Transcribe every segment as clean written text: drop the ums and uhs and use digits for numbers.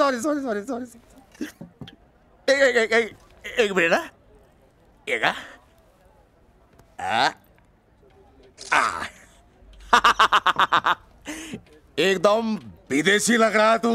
Sorry sorry sorry sorry. एक minute ना, एक एकदम विदेशी लग रहा है तू।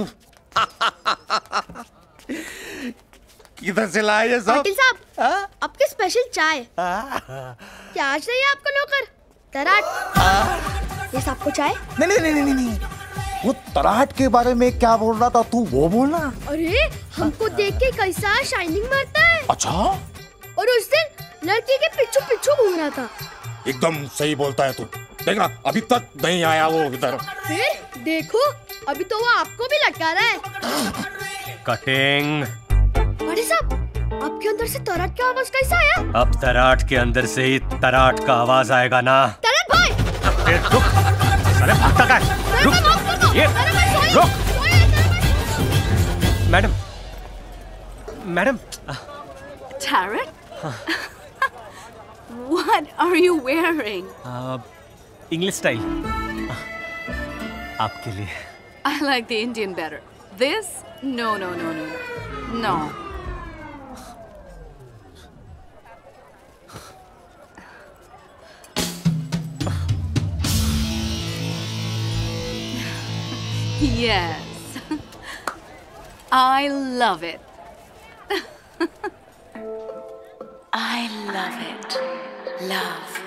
किधर से लाए ये सब? पाटिल साहब, आपके स्पेशल चाय। क्या चाहिए आपको नौकर? तराट। ये सबको चाय? नहीं नहीं नहीं नहीं, वो तराट के बारे में क्या बोल रहा था तू, वो बोलना। अरे हमको देख के कैसा शाइनिंग मारता है। अच्छा। और उस दिन लड़की के पीछू पीछू घूम रहा था। एकदम सही बोलता है तू। देखना अभी तक नहीं आया वो इधर। फिर देखो, अभी तो वो आपको भी लटका रहा है। कटिंग। पाटिल साहब, आपके अंदर से तराट का आवाज कैसा आया? अब तराट के अंदर से ही तराट का आवाज आएगा ना। तराट भाई! रुक, अरे भागता क्या है? रुक, ये रुक। Madam, madam. Tarek? What are you wearing? English style. आपके लिए। I like the Indian better. This? No, no, no, no, no. No. Yes. I love it. I love it. Love.